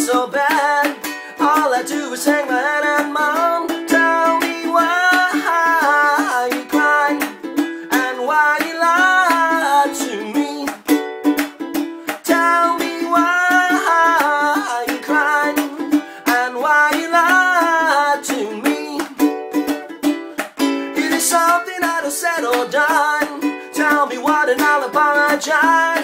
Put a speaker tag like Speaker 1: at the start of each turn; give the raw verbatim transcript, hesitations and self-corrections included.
Speaker 1: so bad. All I do is hang my head and moan. Tell me why you cried and why you lied to me. Tell me why you cried and why you lied to me. It is something that I said or done. Tell me what and I'll apologize.